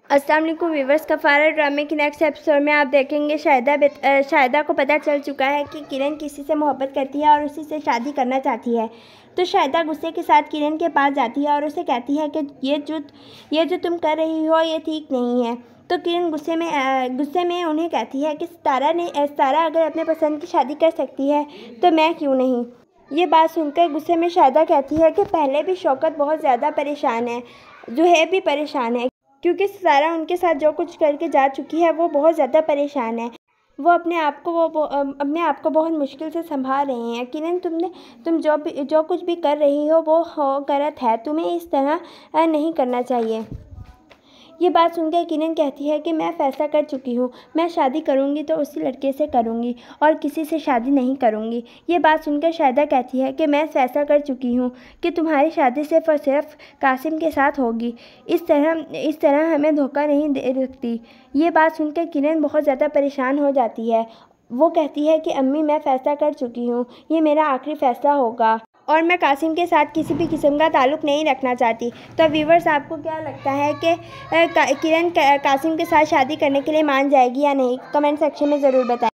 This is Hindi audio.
अस्सलाम वालेकुम व्यूअर्स, काफ़ारा ड्रामे की नेक्स्ट एपिसोड में आप देखेंगे शाहिदा को पता चल चुका है कि किरण किसी से मोहब्बत करती है और उसी से शादी करना चाहती है। तो शाहिदा गुस्से के साथ किरण के पास जाती है और उसे कहती है कि ये जो तुम कर रही हो ये ठीक नहीं है। तो किरण गुस्से में उन्हें कहती है कि सितारा अगर अपने पसंद की शादी कर सकती है तो मैं क्यों नहीं। ये बात सुनकर गुस्से में शाहिदा कहती है कि पहले भी शौकत बहुत ज़्यादा परेशान है, जुहैब भी परेशान है, क्योंकि सितारा उनके साथ जो कुछ करके जा चुकी है वो बहुत ज़्यादा परेशान है। वो अपने आप को बहुत मुश्किल से संभाल रही हैं। किरण तुम जो कुछ भी कर रही हो वो गलत है, तुम्हें इस तरह नहीं करना चाहिए। ये बात सुनकर किरण कहती है कि मैं फ़ैसला कर चुकी हूँ, मैं शादी करूँगी तो उसी लड़के से करूँगी और किसी से शादी नहीं करूँगी। ये बात सुनकर शाहिदा कहती है कि मैं फ़ैसला कर चुकी हूँ कि तुम्हारी शादी सिर्फ़ और सिर्फ कासिम के साथ होगी। इस तरह हमें धोखा नहीं दे सकती। ये बात सुनकर किरण बहुत ज़्यादा परेशान हो जाती है। वो कहती है कि अम्मी, मैं फ़ैसला कर चुकी हूँ, ये मेरा आखिरी फ़ैसला होगा और मैं कासिम के साथ किसी भी किस्म का ताल्लुक़ नहीं रखना चाहती। तो व्यूवर्स, आपको क्या लगता है कि किरण कासिम के साथ शादी करने के लिए मान जाएगी या नहीं? कमेंट सेक्शन में ज़रूर बताएं।